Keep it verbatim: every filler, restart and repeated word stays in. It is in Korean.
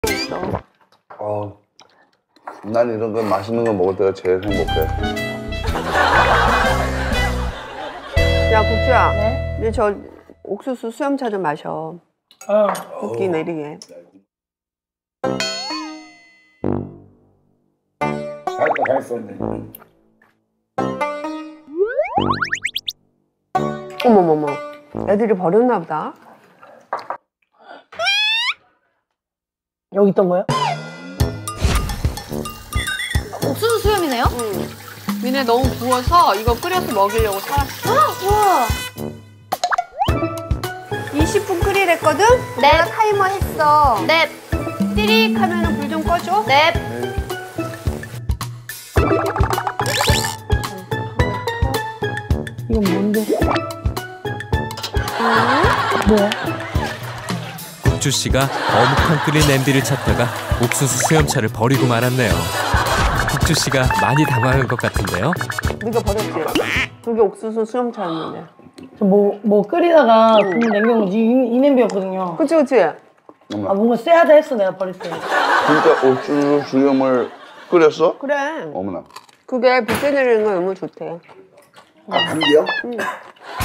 어, 난 이런 거 맛있는 거 먹을 때가 제일 행복해. 야, 국주야. 네? 근데 저 옥수수 수염차 좀 마셔. 어. 붓기 내리게. 잘했다, 잘했어. 어머머머. 애들이 버렸나 보다. 여기 있던 거요? 옥수수 수염이네요? 응. 니네 너무 부어서 이거 끓여서 먹이려고 사왔어. 우와. 이십 분 끓이랬거든? 네. 내가 타이머 했어. 네. 띠릭 하면 불 좀 꺼줘. 네. 이건 뭔데? 뭐야? 국주 씨가 어묵탕 끓인 냄비를 찾다가 옥수수 수염차를 버리고 말았네요. 국주 씨가 많이 당황한 것 같은데요. 네가 버렸지? 그게 옥수수 수염차였는데. 저 뭐, 뭐 끓이다가 국물 남겨놓은 이, 이 냄비였거든요. 그치 그치? 아, 뭔가 쎄하다 했어, 내가 버릴 때. 진짜 옥수수 수염을 끓였어? 그래. 어머나. 그게 붓기 내리는 거 너무 좋대. 아, 감기요? 응.